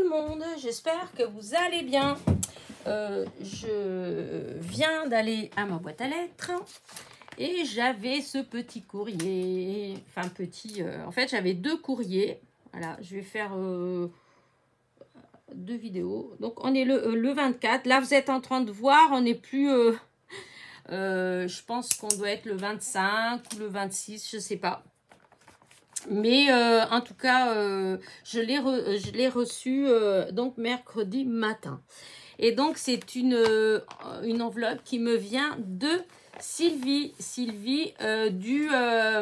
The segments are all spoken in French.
monde, j'espère que vous allez bien. Je viens d'aller à ma boîte à lettres et j'avais ce petit courrier, enfin petit, en fait j'avais deux courriers. Voilà, je vais faire deux vidéos. Donc on est le 24, là vous êtes en train de voir, on n'est plus, je pense qu'on doit être le 25 ou le 26, je sais pas. Mais en tout cas, je l'ai reçu donc mercredi matin. Et donc, c'est une enveloppe qui me vient de Sylvie. Sylvie du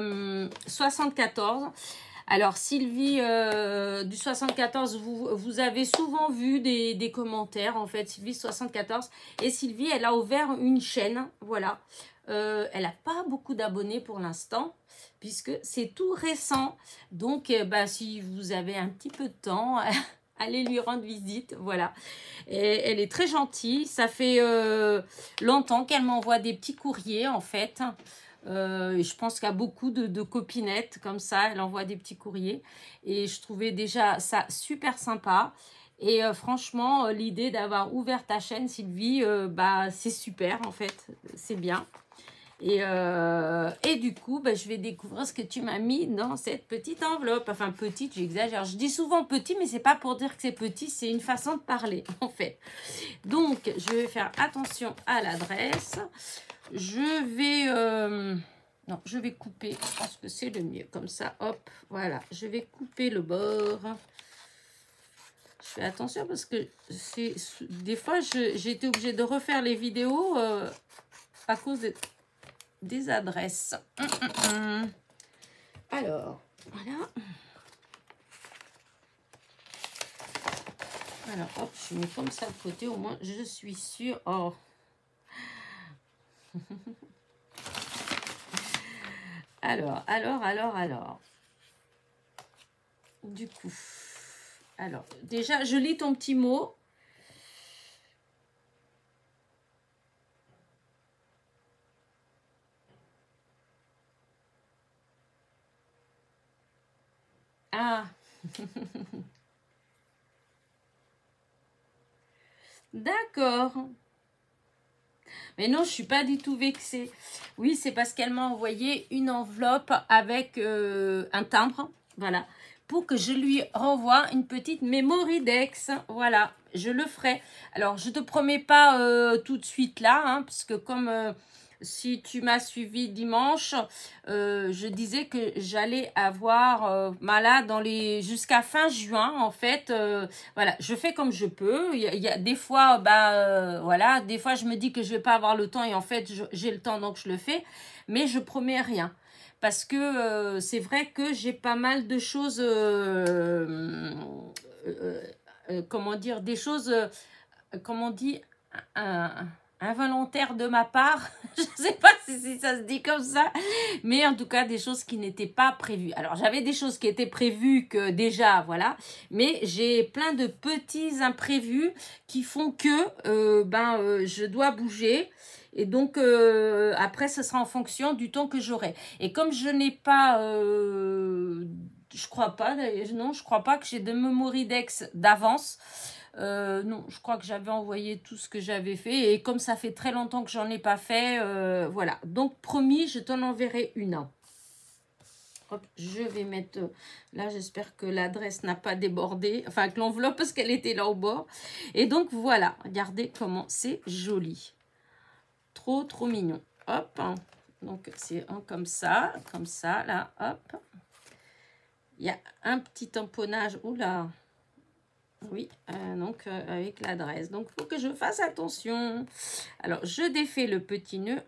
74. Alors, Sylvie du 74, vous avez souvent vu des commentaires, en fait, Sylvie 74. Et Sylvie, elle a ouvert une chaîne, voilà. Elle n'a pas beaucoup d'abonnés pour l'instant, puisque c'est tout récent. Donc, si vous avez un petit peu de temps, allez lui rendre visite, voilà. Et elle est très gentille. Ça fait longtemps qu'elle m'envoie des petits courriers, en fait. Je pense qu'il y a beaucoup de copinettes comme ça. Elle envoie des petits courriers. Et je trouvais déjà ça super sympa. Et franchement, l'idée d'avoir ouvert ta chaîne, Sylvie, c'est super, en fait. C'est bien. Et du coup, je vais découvrir ce que tu m'as mis dans cette petite enveloppe. Enfin, petite, j'exagère. Je dis souvent petit, mais c'est pas pour dire que c'est petit, c'est une façon de parler, en fait. Donc, je vais faire attention à l'adresse. Je vais... non, je vais couper. Je pense que c'est le mieux. Comme ça, hop, voilà. Je vais couper le bord. Je fais attention parce que des fois, j'ai été obligée de refaire les vidéos à cause des adresses. Alors, voilà. Alors, hop, je mets comme ça de côté. Au moins, je suis sûre. Oh. Alors. Du coup. Alors, déjà, je lis ton petit mot. Ah. D'accord. Mais non, je suis pas du tout vexée. Oui, c'est parce qu'elle m'a envoyé une enveloppe avec un timbre. Voilà. Pour que je lui renvoie une petite Mémoridex. Voilà, je le ferai. Alors, je te promets pas tout de suite là, hein, parce que comme si tu m'as suivi dimanche, je disais que j'allais avoir malade jusqu'à fin juin, en fait. Voilà, je fais comme je peux. Il y a des fois, voilà, des fois je me dis que je vais pas avoir le temps et en fait j'ai le temps donc je le fais, mais je promets rien. Parce que c'est vrai que j'ai pas mal de choses, comment dire, des choses, comment on dit, involontaires de ma part. Je sais pas si ça se dit comme ça, mais en tout cas des choses qui n'étaient pas prévues. Alors j'avais des choses qui étaient prévues que déjà, voilà, mais j'ai plein de petits imprévus qui font que je dois bouger. Et donc, après, ce sera en fonction du temps que j'aurai. Et comme je n'ai pas, je crois pas, non, je crois pas que j'ai de Mémoridex d'avance. Non, je crois que j'avais envoyé tout ce que j'avais fait. Et comme ça fait très longtemps que j'en ai pas fait, voilà. Donc, promis, je t'en enverrai une. Hop, je vais mettre... là, j'espère que l'adresse n'a pas débordé. Enfin, que l'enveloppe, parce qu'elle était là au bord. Et donc, voilà. Regardez comment c'est joli. Trop mignon. Hop. Donc, c'est comme ça, là. Hop. Il y a un petit tamponnage. Oula. Oui, donc avec l'adresse. Donc, il faut que je fasse attention. Alors, je défais le petit nœud.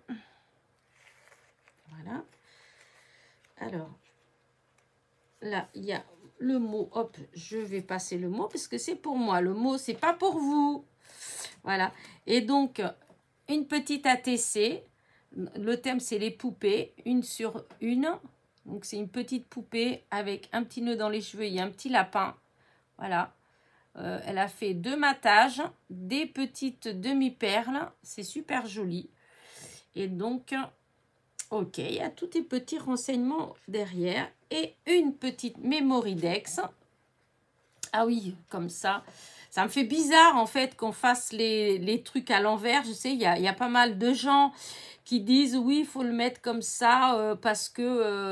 Voilà. Alors, là, il y a le mot. Hop, je vais passer le mot parce que c'est pour moi. Le mot, c'est pas pour vous. Voilà. Et donc... une petite ATC, le thème c'est les poupées, une sur une, donc c'est une petite poupée avec un petit nœud dans les cheveux et un petit lapin, voilà. Elle a fait 2 matages, des petites demi-perles, c'est super joli. Et donc, ok, il y a tous les petits renseignements derrière et une petite Mémoridex. Ah oui, comme ça. Ça me fait bizarre, en fait, qu'on fasse les trucs à l'envers. Je sais, il y a pas mal de gens qui disent, oui, il faut le mettre comme ça parce que...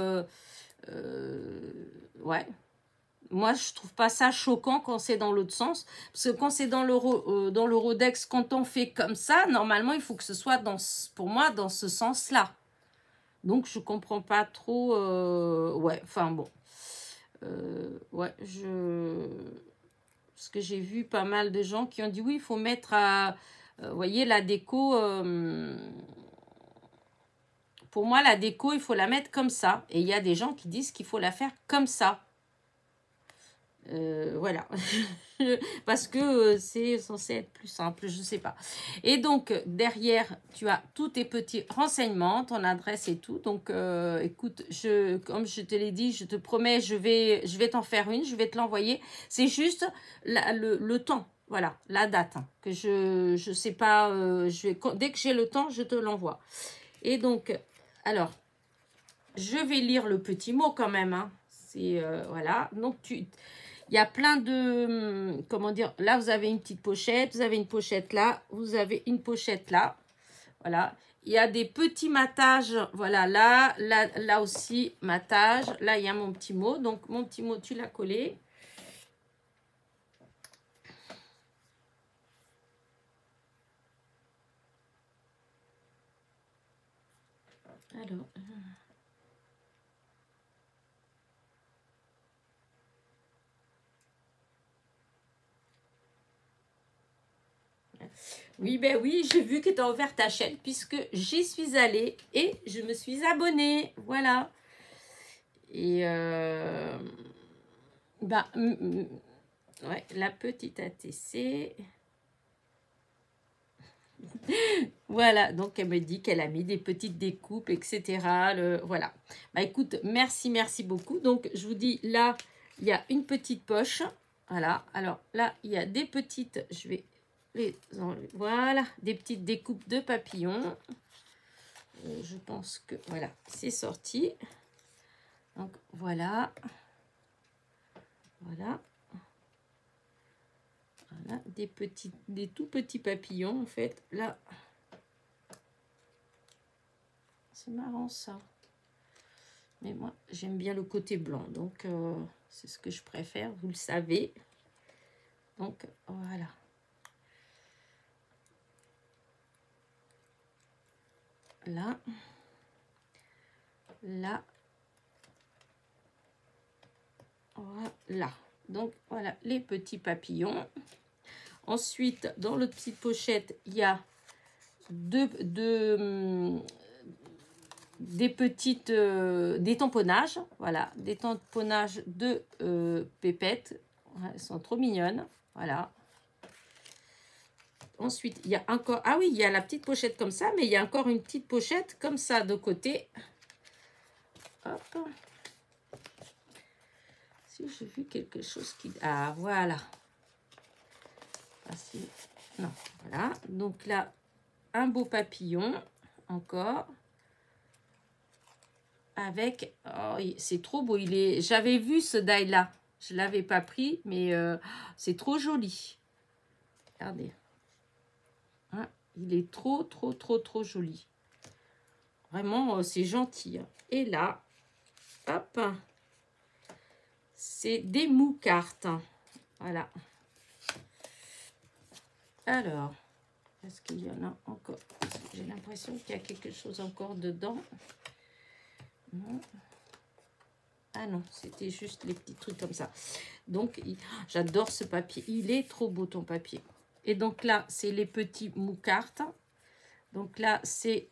ouais. Moi, je trouve pas ça choquant quand c'est dans l'autre sens. Parce que quand c'est dans le Rhodex, quand on fait comme ça, normalement, il faut que ce soit, pour moi, dans ce sens-là. Donc, je comprends pas trop... ouais, enfin bon. Ouais, parce que j'ai vu pas mal de gens qui ont dit, oui, il faut mettre à... vous voyez, la déco... pour moi, la déco, il faut la mettre comme ça. Et il y a des gens qui disent qu'il faut la faire comme ça. Voilà. Parce que c'est censé être plus simple, je sais pas. Et donc, derrière, tu as tous tes petits renseignements, ton adresse et tout. Donc, écoute, comme je te l'ai dit, je te promets, je vais t'en faire une, je vais te l'envoyer. C'est juste le temps, voilà, la date. Hein, que je sais pas, dès que j'ai le temps, je te l'envoie. Et donc, alors, je vais lire le petit mot quand même. Hein. C'est, voilà, donc il y a plein de... Comment dire? Là, vous avez une petite pochette. Vous avez une pochette là. Vous avez une pochette là. Voilà. Il y a des petits matages. Voilà, là aussi, matage. Là, il y a mon petit mot. Donc, mon petit mot, tu l'as collé. Alors... Oui, ben oui, j'ai vu que tu as ouvert ta chaîne puisque j'y suis allée et je me suis abonnée. Voilà. Et ouais, la petite ATC. Voilà, donc elle me dit qu'elle a mis des petites découpes, etc. Voilà. Bah écoute, merci beaucoup. Donc je vous dis, là, il y a une petite poche. Voilà. Alors là, il y a des petites, je vais les enlever. Voilà, des petites découpes de papillons. Je pense que, voilà, c'est sorti. Donc voilà. Voilà. Voilà, des tout petits papillons, en fait. Là, c'est marrant, ça. Mais moi, j'aime bien le côté blanc. Donc, c'est ce que je préfère, vous le savez. Donc, voilà. Là. Là. Voilà. Donc, voilà, les petits papillons. Ensuite, dans l'autre petite pochette, il y a des petites des tamponnages, voilà, des tamponnages de pépettes. Elles sont trop mignonnes, voilà. Ensuite, il y a encore, ah oui, il y a la petite pochette comme ça, mais il y a encore une petite pochette comme ça de côté. Hop. Si j'ai vu quelque chose qui, ah voilà. Ah, si. Non, voilà. Donc là, un beau papillon encore. Avec, oh, c'est trop beau, j'avais vu ce die là, je l'avais pas pris, mais c'est trop joli. Regardez, hein, il est trop joli. Vraiment, c'est gentil. Et là, hop, c'est des moucartes. Voilà. Alors, est-ce qu'il y en a encore? J'ai l'impression qu'il y a quelque chose encore dedans. Non. Ah non, c'était juste les petits trucs comme ça. Donc, j'adore ce papier. Il est trop beau, ton papier. Et donc là, c'est les petits moucartes. Donc là, c'est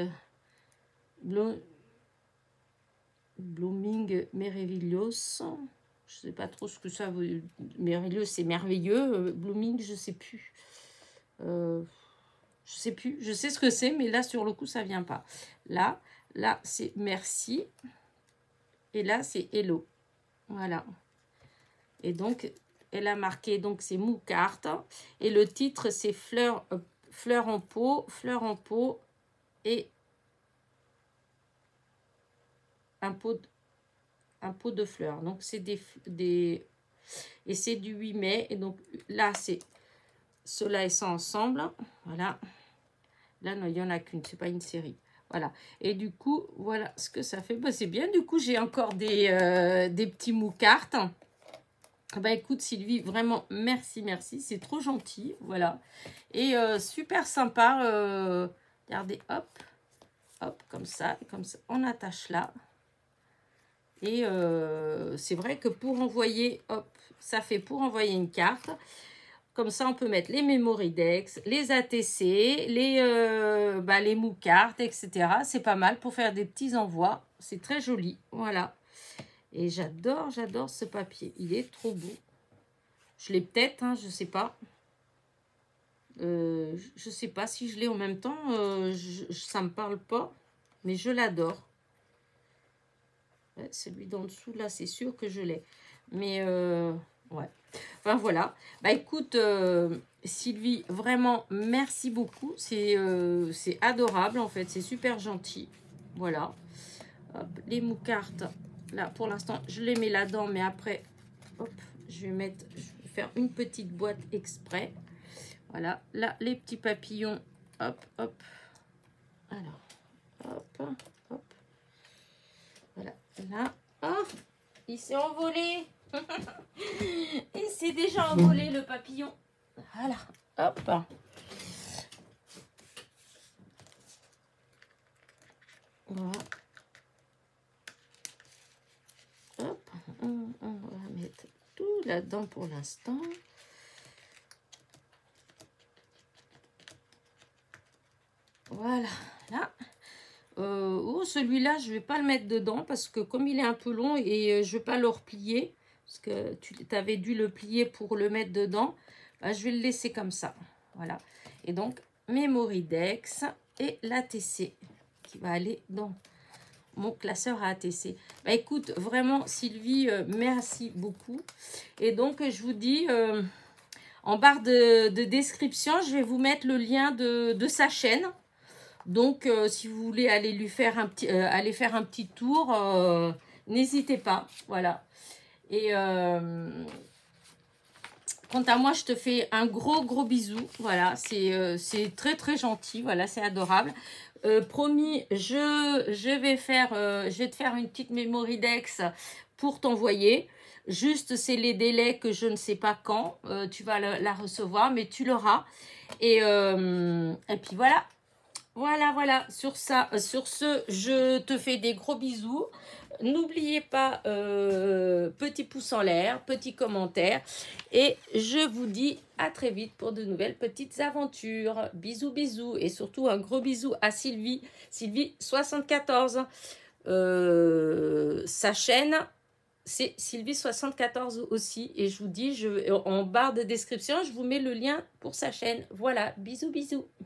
Blooming Meraviglios. Je sais pas trop ce que ça veut. Meraviglios, c'est merveilleux. Blooming, je sais plus. Je sais plus. Je sais ce que c'est, mais là, sur le coup, ça vient pas. Là, c'est merci. Et là, c'est hello. Voilà. Et donc, elle a marqué, donc, c'est moucarte. Et le titre, c'est fleur en pot et un pot de fleurs. Donc, c'est des Et c'est du 8 mai. Et donc là, c'est cela et ça ensemble. Voilà. Là, non, il n'y en a qu'une. C'est pas une série. Voilà. Et du coup, voilà ce que ça fait. Bah, c'est bien. Du coup, j'ai encore des petits moucartes. Bah écoute Sylvie, vraiment merci, merci. C'est trop gentil. Voilà. Et super sympa. Regardez, hop. Hop, comme ça. On attache là. Et c'est vrai que pour envoyer, hop, ça fait pour envoyer une carte. Comme ça, on peut mettre les Mémoridex, les ATC, les moucartes, etc. C'est pas mal pour faire des petits envois. C'est très joli, voilà. Et j'adore ce papier. Il est trop beau. Je l'ai peut-être, hein, je sais pas. Je sais pas si je l'ai en même temps. Ça me parle pas, mais je l'adore. Ouais, celui d'en dessous, là, c'est sûr que je l'ai. Mais, ouais. Enfin, voilà. Bah, écoute, Sylvie, vraiment, merci beaucoup. C'est adorable, en fait. C'est super gentil. Voilà. Hop, les moucartes, là, pour l'instant, je les mets là-dedans. Mais après, hop, je vais faire une petite boîte exprès. Voilà. Là, les petits papillons. Hop, hop. Alors, hop, hop. Voilà. Là, oh, il s'est envolé. Il s'est déjà envolé le papillon. Voilà, hop. Voilà. Hop, on va mettre tout là-dedans pour l'instant. Voilà, là. Oh, celui-là, je vais pas le mettre dedans parce que comme il est un peu long et je vais pas le replier, parce que tu avais dû le plier pour le mettre dedans, bah, je vais le laisser comme ça. Voilà. Et donc, Mémoridex et l'ATC qui va aller dans mon classeur à ATC. Bah, écoute, vraiment, Sylvie, merci beaucoup. Et donc, je vous dis, en barre de description, je vais vous mettre le lien de sa chaîne. Donc, si vous voulez aller lui faire un petit tour, n'hésitez pas. Voilà. Et quant à moi, je te fais un gros bisou. Voilà, c'est très très gentil. Voilà, c'est adorable. Promis, je vais te faire une petite Mémoridex pour t'envoyer. Juste, c'est les délais que je ne sais pas quand tu vas la recevoir, mais tu l'auras. Et puis voilà. Voilà. Sur ce, je te fais des gros bisous. N'oubliez pas, petit pouce en l'air, petit commentaire. Et je vous dis à très vite pour de nouvelles petites aventures. Bisous. Et surtout, un gros bisou à Sylvie. Sylvie74. Sa chaîne, c'est Sylvie74 aussi. Et je vous dis, en barre de description, je vous mets le lien pour sa chaîne. Voilà, bisous.